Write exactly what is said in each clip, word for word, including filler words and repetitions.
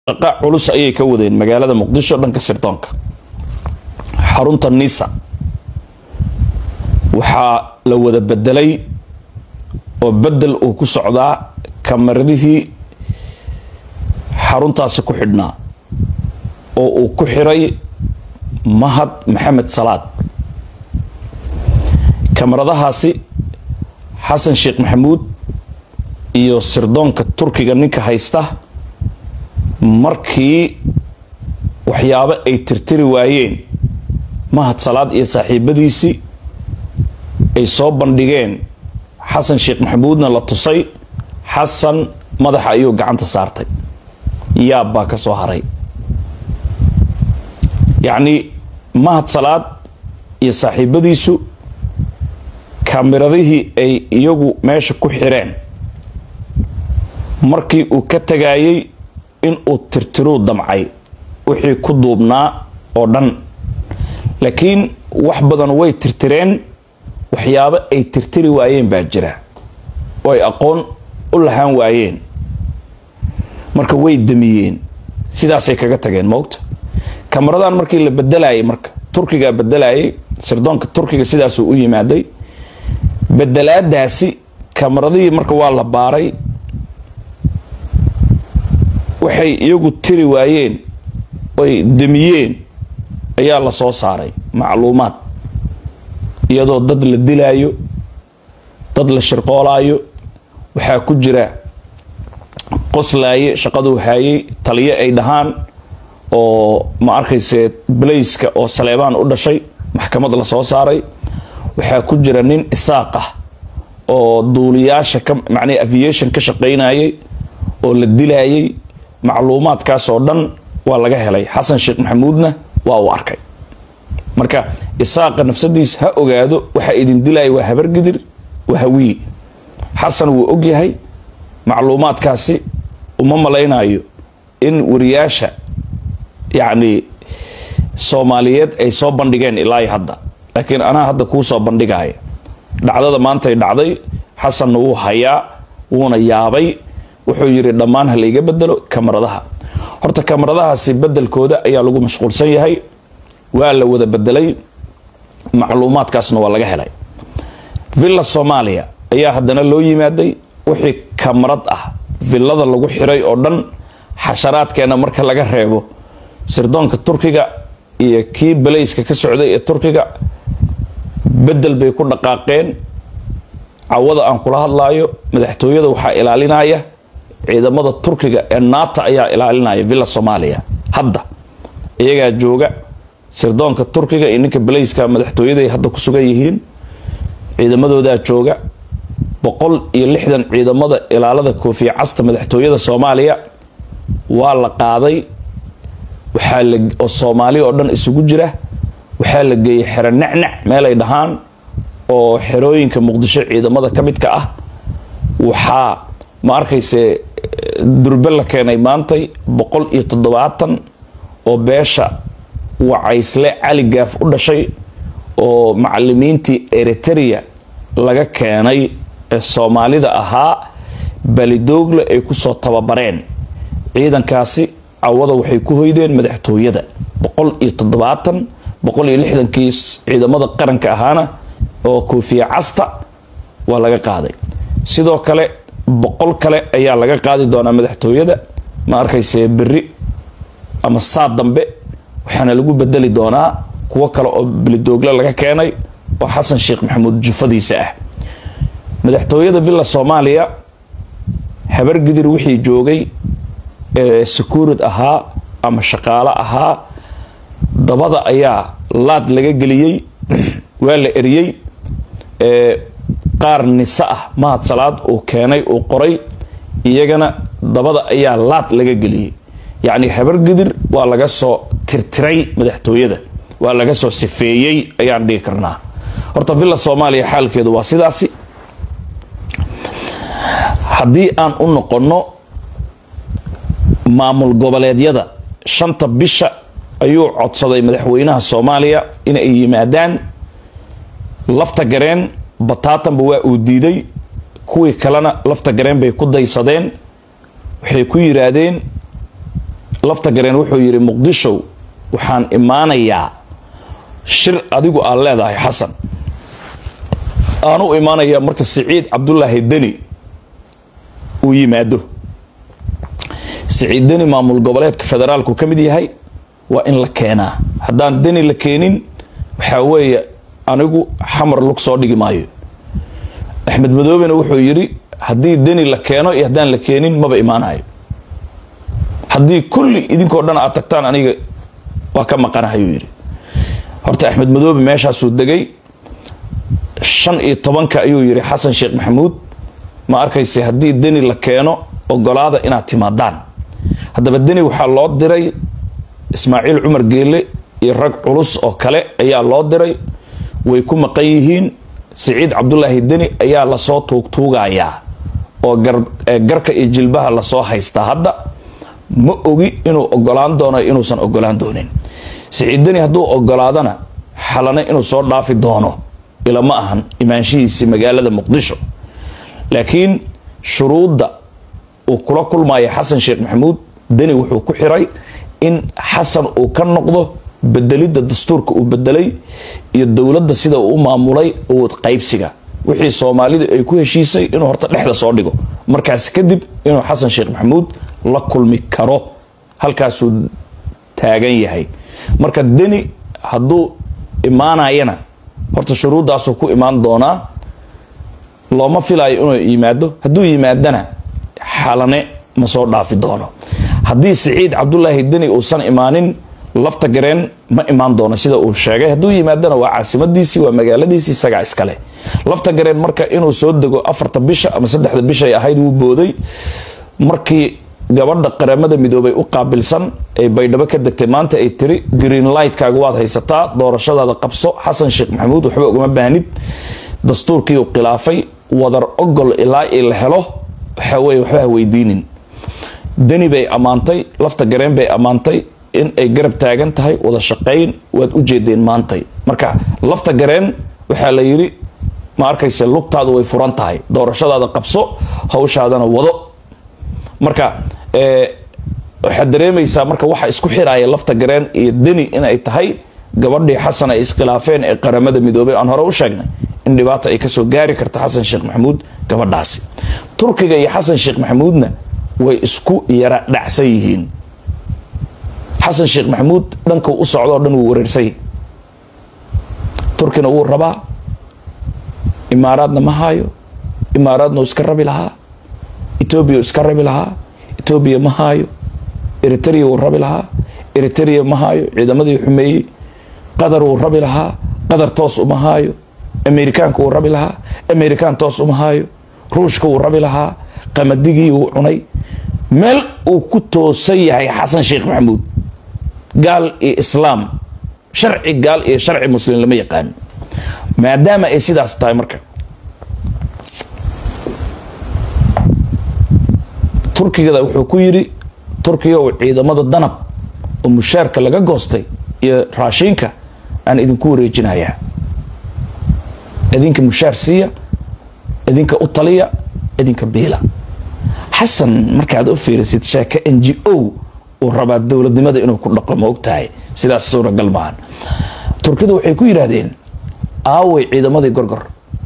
qac culus ayay ka wadeen magaalada Muqdisho dhanka sirdoonka xarunta Nisa waxa la wada bedelay oo bedel uu ku socdaa kamaradihii xaruntaasi ku xidhnaa oo uu ku xiray Mahad Maxamed Salaad kamaradahaasi Xasan Sheekh Maxamuud iyo sirdoonka Turkiga ninka haysta markii waxyaabo ay tirtiri waayeen Mahad Salaad iyo saaxiibadiisi ay soo bandhigeen Xasan Sheekh Maxamuudna la tusay Xasan madaxa ayuu gacanta saartay yaaba ka soo haray يعني Mahad Salaad iyo saaxiibadiisu kamaradihii ay iyagu meesha ku xireen markii uu ka tagayay in uu tirtiro damcay wixii ku duubnaa oo dhan laakiin wax badan way tirtireen waxyaabo ay tirtiri waayeen baa jira oo ay aqoon u lahaan waayeen marka way damiyeen sidaas ay kaga tageen moogta kamaradan markii la bedelayay marka Turkiga bedelayay sirdoonka Turkiga sidaas uu yimaaday bedelaadaasi kamaradii marka waa la baaray waxay iyagu tiri waayeen way damiyeen ayaa la soo saaray macluumaad iyadoo dad la dilaayo dad la shirqoolaayo waxa ku jira qoslaaye shaqadu hayay taliye ay dhahaan oo ma arkayse Blaze-ka oo Saleebaan u dhashay maxkamad la soo saaray waxa ku jira nin Isaaq ah oo duuliyaasha ka macnaa aviation ka shaqeynayay oo la dilayay macluumaadkaas oo dhan waa laga helay Xasan Sheekh Maxamuudna waa uu arkay marka Isaaq nafsadiis ha ogaado waxa idin dilay waa habar gidir waa hawi Xasan wuu og yahay macluumaadkaasi uma malaynayo in wariyaasha يعني Soomaaliyeed ay soo bandhigeen ilaa hadda laakiin ana hadda ku soo bandhigay dhacdada maanta ay dhacday Xasan uu hayaa wuuna yaabay wuxuu yiri dhamaan hal iga bedelo kamaradaha horta kamaradahaasi bedelkooda ayaa lagu mashquulsan yahay waa la wada bedelay macluumaadkaasna waa laga helay Villa Soomaaliya ayaa haddana loo yimaaday wixii kamarad ah villada lagu xiray oo dhan xasharaadkeena marka laga reebo sirdoonka Turkiga iyo kii Blaze-ka ka socday ee Turkiga bedel bay ku dhaqaaqeen cawada aan kula hadlaayo madaxtooyada waxa ilaalinaya ciidamada Turkiga ee NATO ayaa ilaalinaya Villa Soomaaliya hadda iyaga jooga sirdoonka Turkiga iyo ninka Blaze-ka madaxtooyada ay hadda ku sugan yihiin ciidamadooda jooga boqol iyo lixdan ciidamada ilaalada koofiya casta madaxtooyada Soomaaliya waa la qaaday waxa la oo Soomaali oo dhan isugu jira waxa la geeyay xero nacnac meel ay dhahaan oo xerooyinka Muqdisho ciidamada ka midka ah waxa ma arkayse durbel la keenay maantay boqol iyo toddobaatan oo beesha wacaysle cali gaaf u dhashay oo macallimiintii Eritrea laga keenay ee Soomaalida ahaa balidoogle ay ku soo tababareen ciidankaasi awada waxay ku hoydeen madaxtooyada boqol iyo toddobaatan boqol iyo lixdan kiis ciidamada qaranka ahaana oo koofiya casta waa laga qaaday sidoo kale boqol kale ayaa laga qaadi doonaa madaxtooyada ma arkayse biri ama saad dambe waxaana lagu bedeli doonaa kuwa kale oo balidoogle laga keenay oo Xasan Sheekh Maxamuud jufadiisa ah madaxtooyada Villa Soomaaliya habar gidir wixii joogay ee security ahaa ama shaqaale ahaa dabada ayaa laad laga geliyay waa la eriyay ee qaar nisa ah Mahad Salaad oo keenay oo qoray iyagana dabada ayaa laad laga geliyay yani habar gidir waa laga soo tirtiray madaxtooyada waa laga soo sifeeyay ayaan dhigi karnaa horta Villa Soomaaliya xaalkeedu waa sidaasi haddii aan u noqono maamul goboleedyada shanta bisha ayuu codsaday madaxweynaha Soomaaliya in ay yimaadaan lafta gareen bataatanba waa uu diiday kuwii kalena lafta gareen bay ku daysadeen waxay ku yiraahdeen lafta gareen wuxuu yiri muqdisho waxaan imaanayaa shir adigu aan leedahay xasan aanu imaanayaa marka Saciid Cabdullaahi Deni uu yimaado Saciid Deni maamul goboleedka federaalku kamid yahay waa in la keenaa haddaan Deni la keenin waxa weeye anigu xamar lug soo dhigi maayo Axmed Madoobena wuxuu yiri haddii Deni la keeno iyo haddaan la keenin maba imaanayo haddii kulli idinkoo dhan aad tagtaan aniga waa ka maqanahay yiri horta Axmed Madoobe meeshaasuu degay shan iyo tobanka ayuu yiri Xasan Sheekh Maxamuud ma arkaysi haddii Deni la keeno ogolaada inaad timaadaan haddaba Deni waxaa loo diray Ismaaciil Cumar Geele iyo rag culus oo kale ayaa loo diray way ku maqan yihiin Saciid Cabdullaahi Deni ayaa la soo tuugtuugayaa oo garka iyo jilbaha la soo haysta hadda ma ogi inuu ogolaan doono inuusan ogolaan doonin Saciid Deni hadduu ogolaadana xalana inuu soo dhaafi doono ila ma ahan imaanshihiisa magaalada Muqdisho laakiin shuruudda uu kula kulmay Xasan Sheekh Maxamuud Deni wuxuu ku xiray in Xasan uu ka noqdo bedelida dastuurka uu bedelay iyo dawladda sida uu maamulay oo qaybsiga wixii Soomaalida ay ku heshiisay inuu horta dhexda soo dhigo markaas kadib inuu Xasan Sheekh Maxamuud la kulmi karo halkaas uu taagan yahay marka Deni hadduu imaanayana horta shuruudaas uu ku imaan doonaa looma filayo inuu yimaado hadduu yimaadana xalane ma soo dhaafi doono haddii Saciid Cabdullaahi Deni uusan imaanin lafta gareen ma imaan doono sida uu sheegay hadduu yimaadana waa caasimadiisii waa magaaladiisii isaga iskale lafta gareen marka inuu soo dego afarta bisha ama saddexda bisha ay ahayd uu booday markii gabadha qaramada midoobay u qaabilsan ay baydhabo ka degtay maanta ay tiri green light kaaga waad haysataa doorashadaada qabso Xasan Sheekh Maxamuud waxba ugama baahnid dastuurkii uu khilaafay wadar ogol ilaa ila helo waxa way waxba weydiinin Deni bay amaantay lafta gareen bay amaantay in ay garab taagan tahay wada shaqeyn waad u jeedeen maantay marka lafta gareen waxa la yiri ma arkayse lugtaadu way furan tahay doorashadaada qabso hawshaadana wado marka ee waxa dareemaysaa marka waxa isku xiraaya lafta gareen iyo Deni in ay tahay gabadhii Xasan ay iskhilaafeen ee qaramada midoobay aan hore u sheegnay in dhibaato ay ka soo gaari karto Xasan Sheekh Maxamuud gabadhaasi Turkiga iyo Xasan Sheekh Maxamuudna way isku yara dhacsan yihiin Xasan Sheekh Maxamuud dhanka u socdo dhan uu wareersay Turkina uu rabaa Imaaraadna ma hayo Imaaraadna iska rabi lahaa Ethiopia iska rabi lahaa Ethiopia ma hayo Eritrea uu rabi lahaa Eritrea ma hayo ciidamadii xumeeyay Qatar uu rabi lahaa Qatar toos uma hayo Amerikaanka uu rabi lahaa Amerikaan toos uma hayo Ruushka uu rabi lahaa qamadigi uu cunay meel uu ku toosan yahay Xasan Sheekh Maxamuud gaal iyo islaam sharci gaal iyo sharci muslim lama yaqaan maadaama ay sidaas tahay marka Turkiga wuxuu ku yiri Turkiga oo ciidamada danab oo mushaarka laga goostay iyo raashinka aan idinku wareejinayaa idinka mushaar siiya idinka u taliya idinka beela Xasan markaad u fiirisid sheeka N G O oo raba dawladnimada inuu ku dhaqmo ogtahay sidaas suura galmaan Turkidu waxay ku yiraahdeen aaway ciidamadii gorgor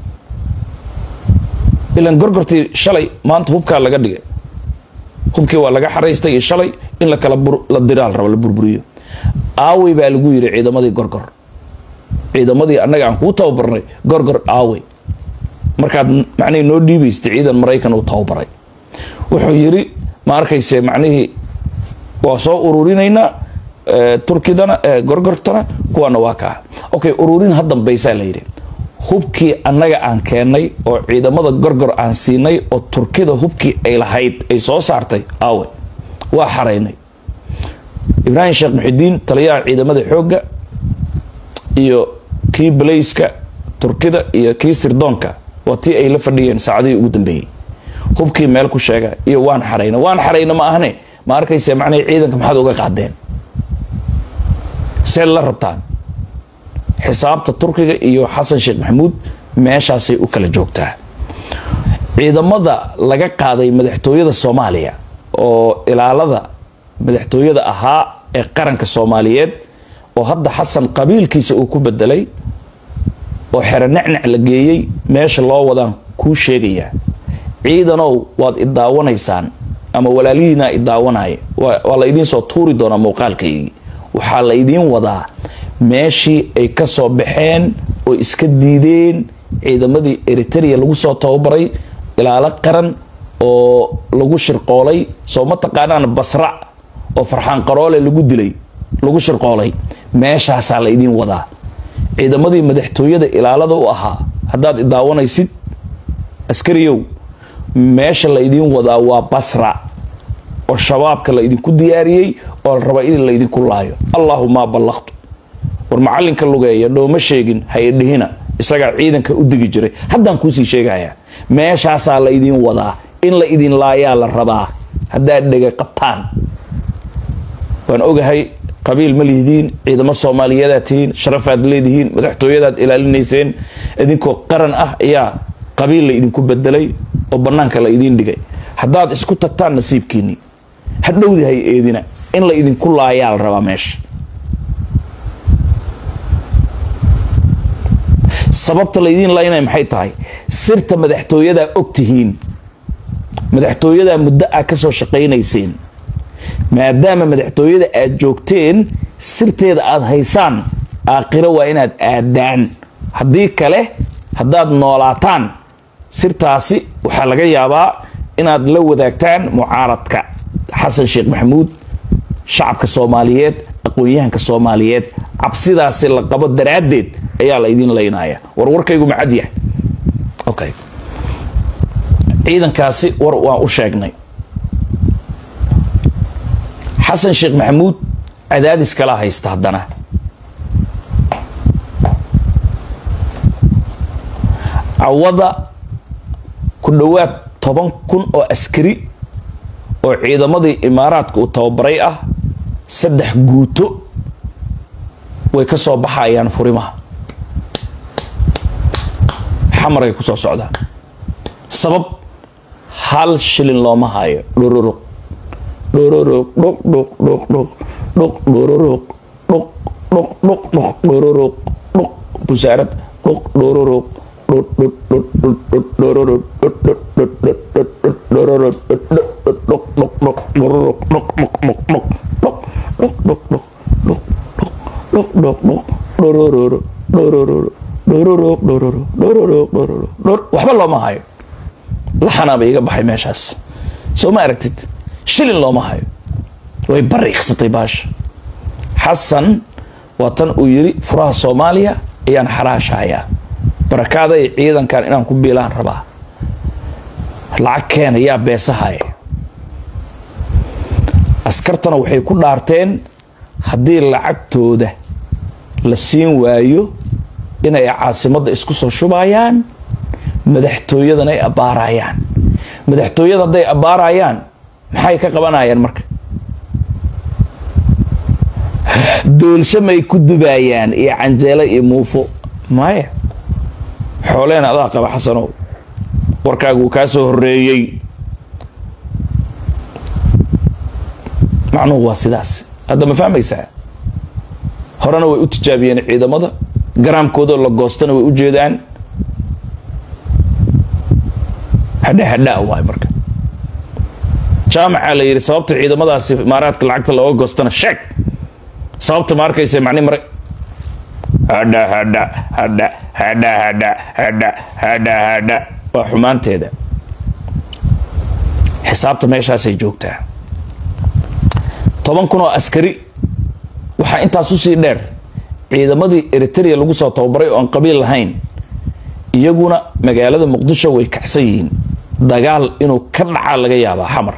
ilan gorgortii shalay maanta hubka laga dhigay hubkii waa laga xareystay shalay in la kala la diraal rabo la burburiyo aaway baa lagu yiri ciidamadii gorgor ciidamadii annaga aan ku tababarnay gorgor aaway markaad macnay noo dhiibaystay ciidan Mareykan oo tababaray wuxuu yiri ma arkayse macnaheedu waa soo ururinayna Turkidana gorgortana kuwana waa ka okay ururin hadda baysaa la yiri hubkii annaga aan keenay oo ciidamada gorgor aan siinay oo Turkida hubkii ay lahayd ay soo saartay aawe waa xareynay Ibrahim Sheekh Muxidiin taliyaha ciidamada xoogga iyo kii Blaze-ka Turkida iyo kii Sirdoonka watii ay la fadhiyeen saacadii ugu dambeeyay hubkii meel ku sheega iyo waan xareynay waan xareynay ma ahne ma arkayse macnay ciidanka maxaad uga qaadeen seel la rabtaan xisaabta Turkiga iyo Xasan Sheekh Maxamuud meeshaasay u kala joogtaa ciidamada laga qaaday madaxtooyada Soomaaliya oo ilaalada madaxtooyada ahaa ee qaranka Soomaaliyeed oo hadda Xasan qabiilkiisa uu ku bedelay oo xero nacnac la geeyay meesha loo wadaan ku sheegaya ciidanow waad idaawanaysaan ama walaalihiina idaawanaya waa la idin soo tuuri doona muuqaalkaygi waxa la idin wadaa meeshii ay ka soo baxeen oo iska diideen ciidamadii Eritrea lagu soo tababaray ilaala qaran oo lagu shirqoolay soo ma taqaanaan Basra oo Farxaan Qaroole lagu dilay lagu shirqoolay meeshaas la idin wadaa ciidamadii madaxtooyada ilaalada u ahaa hadaad idaawanaysid askariyow meesha la idin wadaa waa Basra oo shabaabka la idin ku diyaariyay oo raba in la idin ku laayo Allahumma ballaqtu war macalinka lugeeya dhooma sheegin hay'adihina isaga ciidanka u digi jiray haddaan ku sii sheegaya meeshaas la idin wadaa in la idin laayaa la rabaa haddaad dhaga qabtaan waan ogahay qabiil ma lihidiin ciidamo Soomaaliyeed tiin sharafaad leedihiin madaxtooyadaad ilaalinayseen idinkoo qaran ah ayaa qabiil la idinku bedelay oo banaanka la idin dhigay haddaad isku tagtaan nasiibkiini hadhowdi hay eedina in la idinku laayaa la rabaa meesha sababta la idin laayna maxay tahay sirta madaxtooyada ogtihiin madaxtooyada muddo ah ka soo shaqeynayseen maadaama madaxtooyada aad joogteen sirteeda aad haysaan aakhiro waa inaad aadaan haddii kale haddaad noolaataan sirtaasi waxaa laga yaabaa inaad la wadaagtaan mucaaradka Xasan Sheekh Maxamuud shacabka Soomaaliyeed aqoonyahanka Soomaaliyeed cabsidaasi la qabo daraadeed ayaa la idin leeynaya war warkaygu ma cad yahay okay ciidankaasi war waan u sheegnay Xasan Sheekh Maxamuud cadaadis kala haysta haddana awada ku dhawaad toban kun oo askari oo ciidamadii Imaaraadka u tababaray ah saddex guuto way ka soo baxayaan furimaha xamaray ku soo socdaan sabab hal shilin looma hayo dhururug dhururug dhuk dhuk dhuk dhuk dhuk dhururug dhuk dhuk dhuk dhuk dhururug dhuk busaarad dhuk dhururug dhuk dhuk dhuk dhuk dhururug dhuk dhuk dhuk dhuk dhururug dhuk dhuk dhuk dhuk dhururug dhuk dhuk dhuk dhuk dhuk dhuk dhuk dhuk dhuk dhuk dhuk dhuk dhururug dhururug dhururug dhururug dhururug dhururug waxba looma hayo laxana bay iga baxay meeshaas soo ma aragtid shilin looma hayo way bariiqsatay baash Xasan watan uu yiri furaha Soomaaliya ayaan xaraashaya barakaada ciidankan inaan ku biilaan rabaa lacag keen ayaa beesahay askartana waxay ku dhaarteen haddii lacagtooda la siin waayo inay caasimada isku soo shubayaan madaxtooyadana ay abaarayaan madaxtooyada haday abaarayaan maxay ka qabanayaan marka doolshamay ku dubayaan iyo canjeelo iyo muufo maya xooleen adaa qaba Xasanow warkaagu ka soo horeeyay macnuhu waa sidaas hadda ma fahmaysaa horena way u tijaabiyeen ciidamada garaamkooda la goostana way u jeedaan hada hada waay marka jaamaca la yiri sababta ciidamadaasi Imaaraadka lacagta looga goostana sheeg sababta markayse macni mar hada hada hada hada hada hada hada hada waa xumaanteeda xisaabta meeshaas ay joogtaa toban kun oo askari waxa intaas u sii dheer ciidamadii Eritrea lagu soo tababaray oo aan qabiil lahayn iyaguna magaalada Muqdisho way kacsan yihiin dagaal inuu ka dhaca laga yaabaa xamar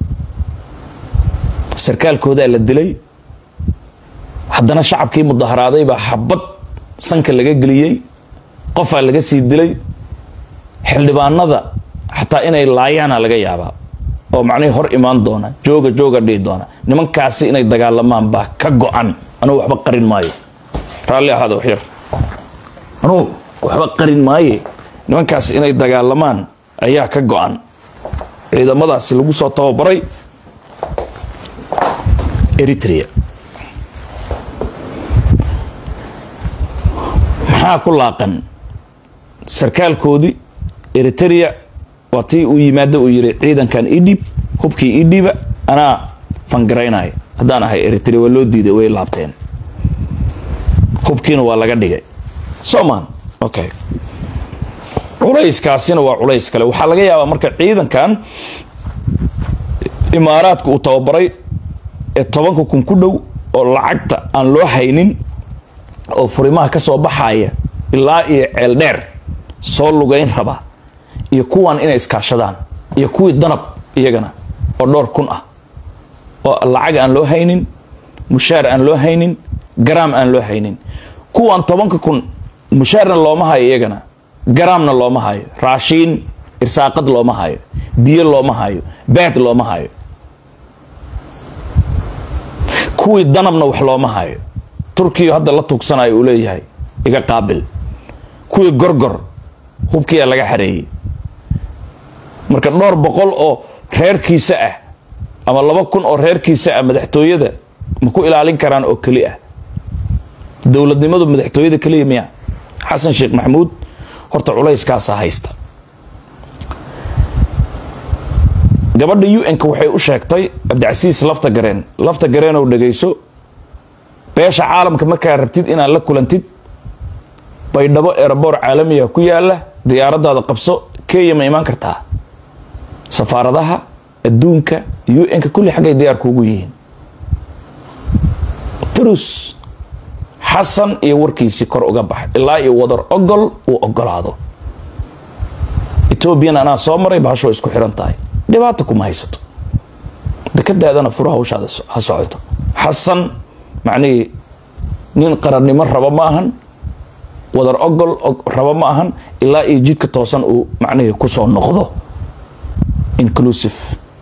sarkaalkooda la dilay haddana shacabkii mudaharaaday baa xabad sanka laga galiyay qof laga sii dilay xildhibaanada xataa inay laayaan laga yaabaa oo macnaheedu hor imaan doona jooga jooga dhii doona nimankaasi inay dagaalamaan baa ka go'an anu waxba qarin maayo raalli ahada wax yar anu waxba qarin maayo nimankaasi inay dagaalamaan ayaa ka go'an ciidamadaasi lagu soo tababaray إريتريا maxaa ku laaqan sarkaalkoodii Eritrea watii uu yimaado uu yiri ciidankan idib hubkii idiba ana fangareynay hadaan ahay Eritrea waa loo diiday way laabteen hubkiina waa laga dhigay Soomaan okay culayskaasina waa culays kale waxa laga yaabaa marka ciidankan imaaraadku uu tababaray ee tobanka kun ku dhow oo lacagta aan loo haynin oo furimaha ka soo baxaya ilaa iyo ceel dheer soo lugayn raba iyo kuwan inay iskaashadaan iyo kuwii danab iyagana oo dhowr kun ah oo lacag aan loo haynin mushaar aan loo haynin gram aan loo haynin kuwan tobanka kun mushaarna looma hayo iyagana gramna looma hayo raashin irsaaqad looma hayo biyo looma hayo baad looma hayo kuwii danabna wax looma hayo Turkiya hadda la tuugsanayo uu leeyahay iga qaabil kuwii gorgor hubkiya laga xareeyay marka dhowr boqol oo reerkiisa ah ama laba kun oo reerkiisa ah madaxtooyada ma ku ilaalin karaan oo kali ah dawladnimadu madaxtooyada kaliya miya Xasan Sheekh Maxamuud horta culayskaas haysta gabadha U N ka waxay u sheegtay Abdicasiis lafta gareen lafta gareen oo dhageyso beesha caalamka markaa rabtid inaad la kulantid baydhabo airport caalamiga ku yaala diyaaradaada qabso Kenya ma iman kartaa safaaradaha adduunka U N ka kulli xagay diyaar kuugu yihiin Trus Xasan iyo warkiisi kor uga bax ilaa iyo wadar ogol uu ogolaado Ethiopian ana soo maray baasho isku xiran tahay dhibaato kuma haysato dekadaadana furaha u shaado ha socoto Xasan معني نين قرنيمة ربا معهن ودر أقل ربا معهن إلا يجيد كتوصن و معني كسو نقضه inclusive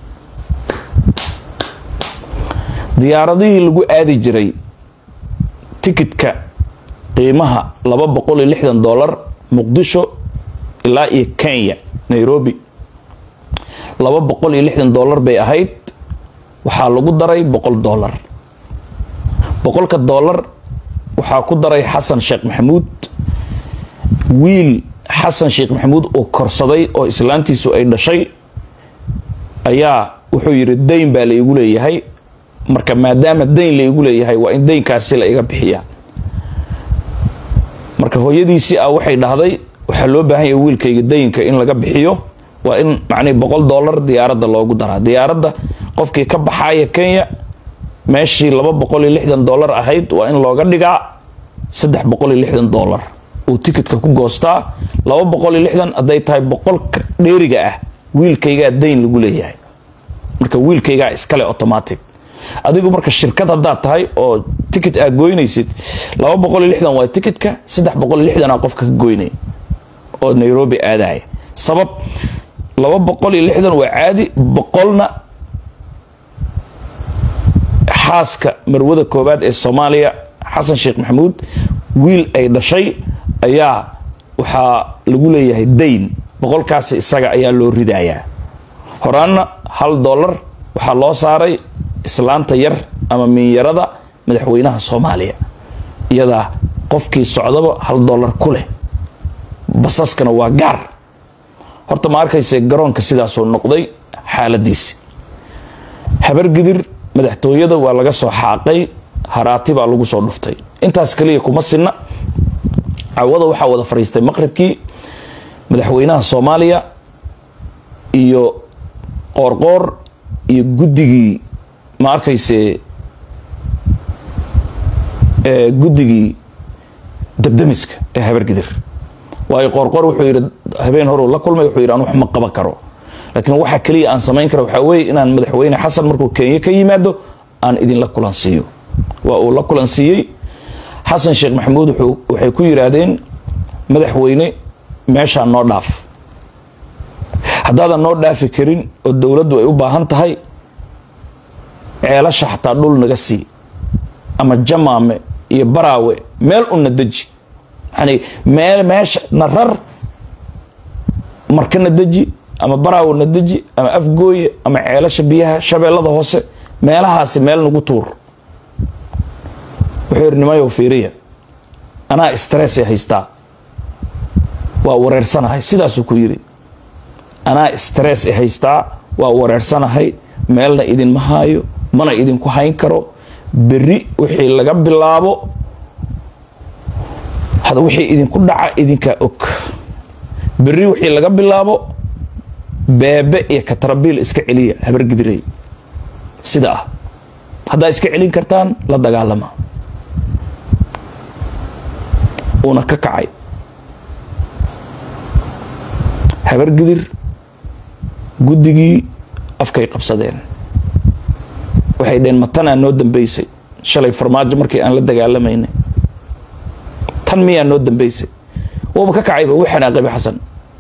ديارة دي لقو آدي جري تيكت كا قيمها لبا بقول لحدن دولار مقدشو إلا إيه كينيا نيروبي لبا بقول لحدن دولار بي أهيد وحالقو داري بقول دولار بقولك الدولار وحاكو داري حسن شيخ محمود ويل حسن شيخ محمود او كرصدي او اسلامتيسو اي دشاي ايا wuxuu yiri deyn baa la igu leeyahay marka maadaama deyn la igu leeyahay waa in deynkaasi la iga bixiya marka hooyadiisi ah waxay dhahday waxa loo baahan yahay wiilkayga deynka in laga bixiyo waa in macni boqol dollar diyaaradda loogu daraa diyaaradda qofkii ka baxaya Kenya meeshii laba boqol iyo lixdan dollar ahayd waa in looga dhigaa saddex boqol iyo lixdan dollar oo tikitka ku goostaa laba boqol iyo lixdan haday tahay boqol dheeriga ah wiilkayga deyn lagu leeyahay marka wiilkayga iskale automatic adigu marka shirkad hadaa tahay oo tikit aad goynaysid laba boqol iyo lixdan waa tikitka saddex boqol iyo lixdan aa qofka ka goynay oo Nairobi aadaay sabab laba boqol iyo lixdan waa caadi boqolna xaaska marwada koobaad ee Soomaaliya Xasan Sheekh Maxamuud wiil ay dhashay ayaa waxa lagu leeyahay deyn boqolkaas isaga ayaa loo ridayaa horaana hal dollar waxa loo saaray islaanta yar ama minyarada madaxweynaha Soomaaliya iyada qofkii socdaba hal dollar ku leh basaskana waa gaar horta ma arkayse garoonka sidaas oo noqday xaaladiisi habar gidir madaxtooyada waa laga soo xaaqay haraati baa lagu soo dhuftay intaas kaliya kuma sinna awada waxa wada fariistay maqribkii madaxweynaha Soomaaliya iyo qorqor iyo guddigii ma arkayse ee guddigii dabdamiska ee habar gidir way qorqor wuxuu yiri habeen hore la kulmay wuxuu yiri aan wax ma qaban karo laakiin waxa kaliya aan sameyn karo waxa weey inaan madaxweyne Xasan markuu Kenya ka yimaado aan idin la kulansiyo waa uu la kulansiyay Xasan Sheekh Maxamuud wuxuu waxay ku yiraahdeen madaxweyne meesha noo dhaaf hadaadan noo dhaafi karin oo dawladdu ay u baahan tahay ceelasha xataa dhul naga sii ama jamaame iyo baraawe meel u nadaji yani meel meesha narar markana daji ama baraawe nadaji ama afgooye ama ceelasha biyaha shabeellada hoose meelahaasi meel nagu tuur وحيرنمايو فيريا أنا استرس هيستا ووررسنا هاي سيدا سكويري أنا استرس هيستا ووررسنا هاي مالنا إذن مهايو منا إذن كوهين كرو بري وحي لقب باللابو هذا وحي إذن كدعا إذن كأوك بري وحي لقب باللابو بابا إيا كتربيل إسكا إليا هبر قدري سيدا هذا إسكا إلين كرتان لا دقالما ونا ككعي هبر قدر قدقي أفكي قبصدين waxay dheen matana noo dambeysay shalay farmaajo markii aan la dagaalamayna tan miya noo dambeysay oo ka kacayba waxana qabi xasan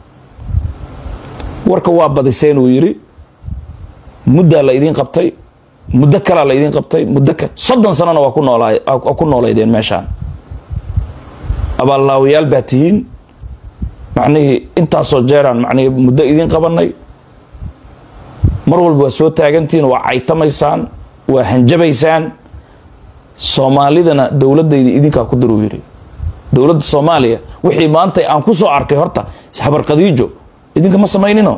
warka waa badiseen uu yiri muddo la idin qabtay muddo kala la idin qabtay muddo ka soddon sanana waa ku noolaay ku noolaydeen meeshaan abaalaawiyaal baatihiin macnaheedu inta soo jeeraan macnaheedu muddo idin qabanay mar walba soo taagantiin waa caytamaysaan waa hanjabaysaan Soomaalidana dawladdeedii idinka ku daru yiri dawladda Soomaaliya wixii maanta aan ku soo arkay horta habar qadiijo idinka ma sameynino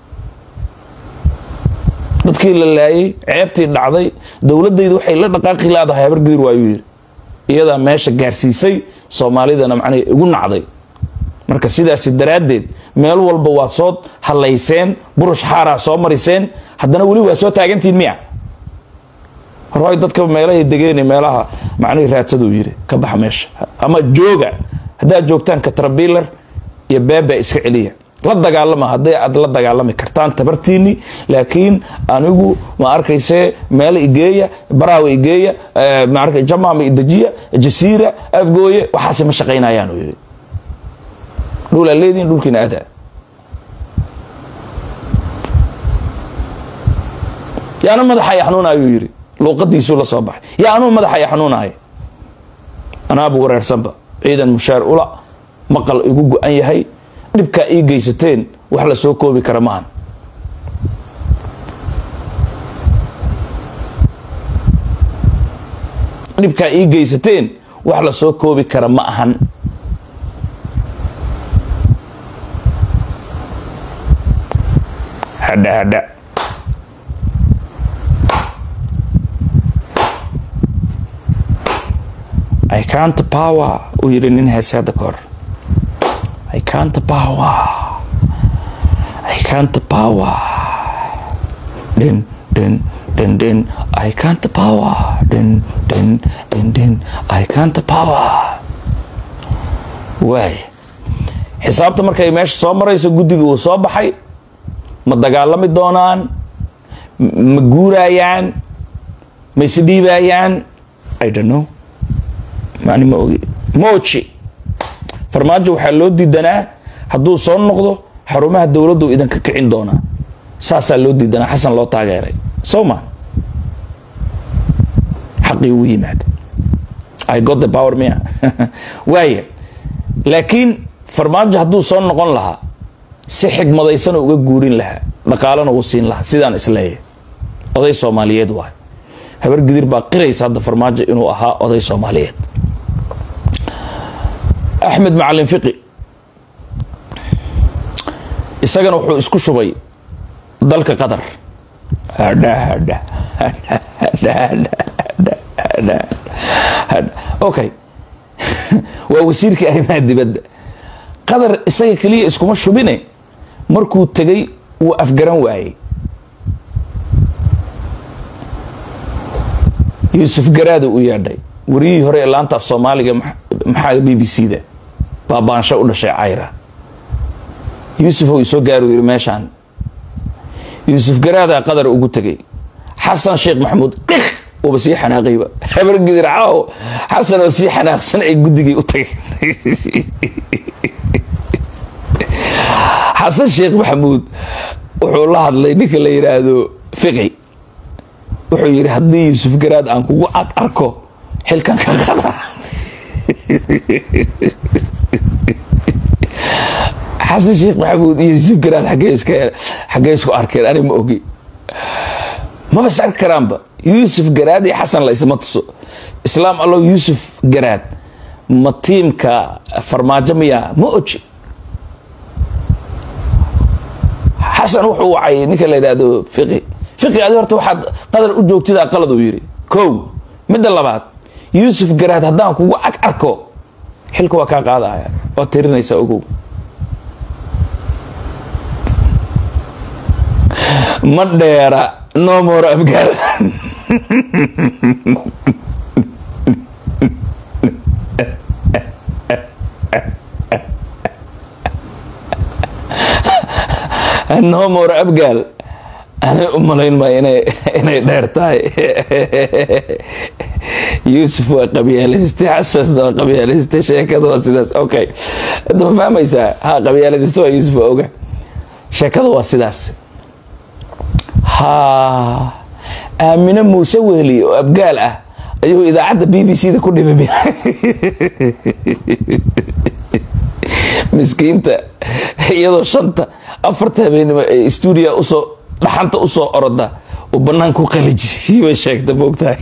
dadkii la laayay ceebtii dhacday dawladdeedu waxay la dhaqaaqi laadahay habar gadir waayu yiri iyada meesha gaarsiisay Soomaalidana macnay ugu nacday marka sidaas daraadeed meel walba waa soo halayseen burush xaara soo mariseen haddana wali waa soo taagantiin miya roy dadka meelaha degeena meelaha macnay raadsadu yiri ka bax meesha ama jooga hadaa joogtaan ka trabiler iyo beeba iska celiya la dagaalama haday aad la dagaalami kartaan tabartiini laakiin anigu ma arkayse meel igeeya baraaw igeeya ma arkay jamaama idajiya jasiira afgooye waxa ma shaqeynayaan yiri دولا ليدين دولكين أدا يا أنا ماذا حيحنون أيو يري لو قد يسول صباح يا أنا ماذا حيحنون أي أنا أبو ورير سبا إذا مشار أولا مقل يقوقو أي هاي نبكى إي جيستين وحلا سوكو بكرمان نبكى إي جيستين وحلا سوكو بكرمان هدا هدا I can't power ويرنين هسه كور I can't power I can't power دين دين دين دين I can't power دين دين دين دين I can't power واي حسابته markay meesha soo marayso gudiga uu soo baxay ma dagaalami doonaan ma guurayaan ma isdhiibayaan I don't know maani ma ogi moochi farmaajo waxa loo diidanaa haduu soo noqdo xarumaha dawladdu idan ka kicin doona saasa loo diidanaa xasan loo taageeray sooma xaqii uu yimaad I got the power mia waaye laakiin farmaajo haduu soo noqon lahaa si xigmadaysan uga guurin lahaa dhaqaalana uu siin lahaa sidaan isleeyahay oday Soomaaliyeed waa habar gidir baa qiraysa hadda farmaajo inuu ahaa oday Soomaaliyeed Ahmed Macalin Fiqi isagana wuxuu isku shubay dalka Qatar hada hada hada okay waa wasiirka arrimaha dibadda Qatar isaga kaliya iskuma shubine markuu tagay uu afgaran waayay Yusuf Garaad uu yaadhay wariyii hore laanta af Soomaaliga maxaa B B C da baabaansho u dhashay Cayra Yusuf uu soo gaaray meeshan Yusuf Garaad Qatar ugu tagay Xasan Sheekh Maxamuud dhix oo basi xanaaqayba habar gidir caaw Xasan oo si xanaaqsan ay gudigii u tagay حسن شيخ محمود wuxuu la hadlay ninka la yiraahdo Fiqi wuxuu yiri hadii Yusuf Garaad aan kugu ad arko xilkan ka qada حسن شيخ محمود Yusuf Garaad xagee iska xagee isku arkeen ani ma ogi ما بس كرام با يوسف جراد يا حسن لا اسمه تصو اسلام الله يوسف جراد ما تيم كفرماجة ميا موجي حسن وحو وعي نيكا اللي دادو فقه فقه هذا ورته واحد قدر أجوك تدا قلد ويري كو مد الله بعد يوسف جراد هدان كو أك أركو حلكو وكا قادا أو تيرنا يسوقو مديرة نومور أبقال نومور أبقال أنا أمالين ما إني إني ديرتاي يوسف وقبيلة حساس وقبيلة شيء كذا وسداس أوكي أنت ما فاهم إيسا ها قبيلة استوى يوسف أوكي شيء كذا وسداس ها آمنة موسى وهلي وأبقال أه أيوه إذا عدى بي بي سي ده كله ببي مسكينتا يدو شنطة أفرتها بين استوديو أصو لحنت أصو أردا وبنانكو قلجي وشاك تبوكتها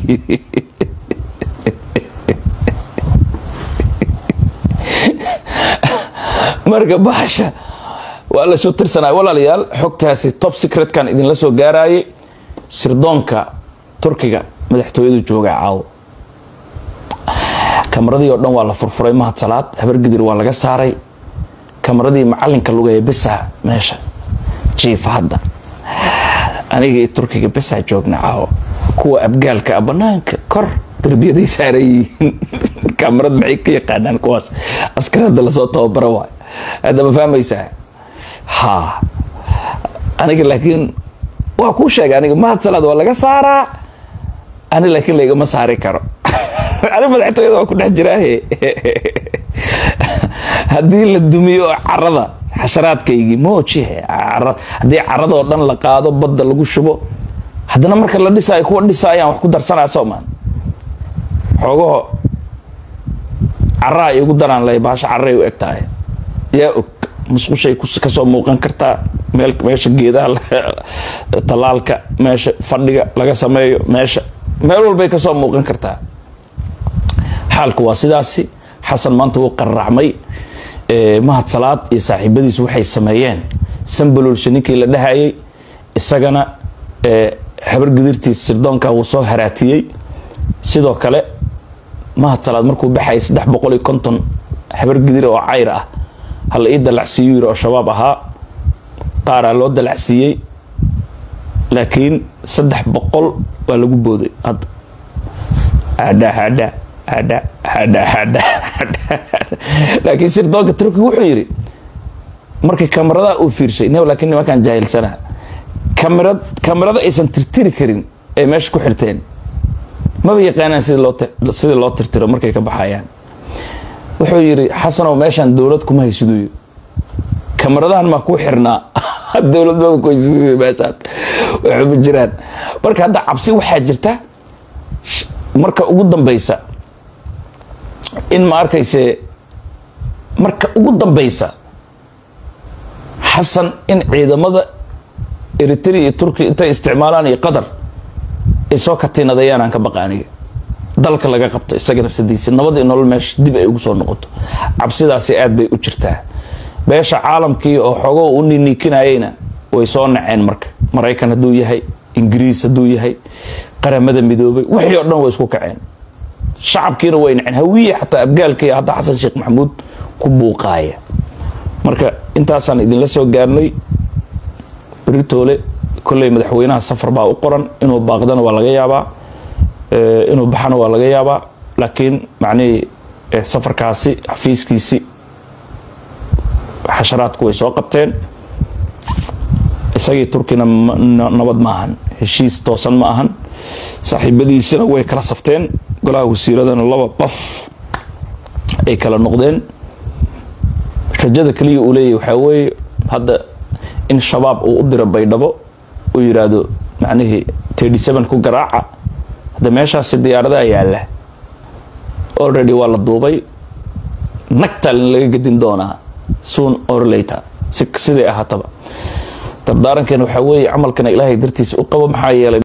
مرقب بحشة ولا شو ترسنا ولا ليال حكتها سي توب سيكريت كان إذن لسو جاراي سردونكا تركيا مدحتويدو جوجا عاو كاميرادي ودن waa la furfuray mahad salaad habar gidir waa laga saaray kamaradii macalinka lugay bisa meesha jiif hadda aniga turkiga bisa joogna caaw kuwa abgaalka banaanka kor darbiyada saaray kamarad maxay ka yaqaanaan kuwaas askarada la soo tababaro waa hada ma fahmaysaa ha aniga laakiin waa ku sheegay aniga mahad salaad waa laga saaraa ani laakiin la iga ma saari karo أنا بدأت أقول لك كنا جراهي هذه الدمية عرضة حشرات كيجي مو شيء عرض هذه عرضة ودنا لقاعدة بدل لقول شبو هذا نمر كلا دي ساي كون دي ساي يعني وحكو درسنا سومان حقوق عراء يقول دران لا يباش عراء وقتاي يا أك مسكو شيء كوس كسو موقن كرتا ملك ماشي جيدا طلالك ماشي فردقة لقى سمايو ماشي مالول بيكسو موقن كرتا حالك واسداسي حسن مانتو قرعمي إيه مهد صلاة إيه صاحبتي سوحي السمايان سنبلو الشنيكي لدهاي السجنة إيه حبر قدرتي السردونكا وصو هراتيي سيدو كالي مهد صلاة مركو بحاي سدح بقولي كنتن حبر قدر وعايرة هل إيه دلعسيو يرو شبابها قارا لو دلعسيي لكن سدح بقول ولا قبودي هاد هدا هدا هذا هذا هذا لكن سردونك تركي وحيري مركي كاميرا او فيرشي انه لكن ما كان جاهل سنه كاميرا كاميرا ايسن ترتيري كرين اي ماشي ku xirteen ma yaqaanaan sida loo sida loo tirtiro markay ka baxayaan wuxuu yiri xasan oo meeshan dawlad kuma haysido kaamiradan ma ku xirnaa dawlad ma ku haysido meeshan wuxuu jiraan marka hadda cabsi waxa jirta marka ugu dambaysa in ma arkayse marka ugu dambaysa xasan in ciidamada Eritrea iyo Turkiya intay isticmaalaan iyo Qatar ay soo katinadayaan aan ka baqaaniga dalka laga qabto isaga nafsadiisa nabad iyo nolol meesh dib ay ugu soo noqoto cabsidaasi aad bay u jirtaa beesha caalamkii oo xogo u nininkinayna way soo naceen marka Mareykan haduu yahay Ingiriis haduu yahay qaramada midoobay wixii oo dhan way isku kaceen shacabkiina way naceen hawiye xataa abgaalkii hadda xasan sheekh maxamuud ku buuqaaya marka intaasaan idin la soo gaarnay بريتولي كل مدحوينها سفر بقى وقرن إنه باقدنا ولا جيابا إنه بحنا ولا جيابا لكن معني سفر كاسي حفيز كيسي حشرات كويس وقبتين سجى تركينا نبض معهن هشيس توصل معهن صاحب بدي سنة ويكلا صفتين قلها وسيرة دنا الله بف أي كلا نقدين رجال كلي أولي وحوي هذا إن الشباب وقدر بيدبو ويرادو معنيه تيدي سبن كو قراعة هذا ماشا السيارة ده ياله already والله دوبي نقتل اللي قدين دونا soon or later سك سيدي أها طبعا تردارن كانوا حوي عمل كان إلهي درتيس وقوم حايا